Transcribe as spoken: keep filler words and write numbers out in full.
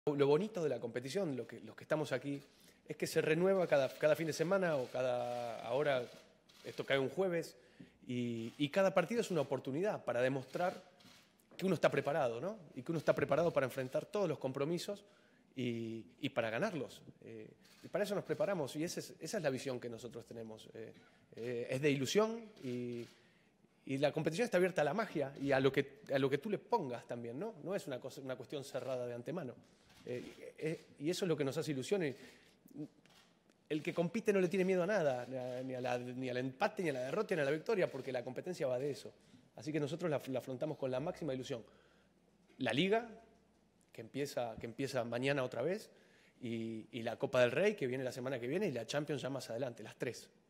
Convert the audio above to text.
Lo bonito de la competición, lo que, los que estamos aquí, es que se renueva cada, cada fin de semana o cada... Ahora esto cae un jueves y, y cada partido es una oportunidad para demostrar que uno está preparado, ¿no? Y que uno está preparado para enfrentar todos los compromisos y, y para ganarlos. Eh, y para eso nos preparamos y esa es, esa es la visión que nosotros tenemos. Eh, eh, es de ilusión y, y la competición está abierta a la magia y a lo que, a lo que tú le pongas también, ¿no? No es una, cosa, una cuestión cerrada de antemano. Eh, eh, y eso es lo que nos hace ilusión. Y el que compite no le tiene miedo a nada, ni, a la, ni al empate, ni a la derrota, ni a la victoria, porque la competencia va de eso. Así que nosotros la, la afrontamos con la máxima ilusión. La Liga, que empieza, que empieza mañana otra vez, y, y la Copa del Rey, que viene la semana que viene, y la Champions ya más adelante, las tres.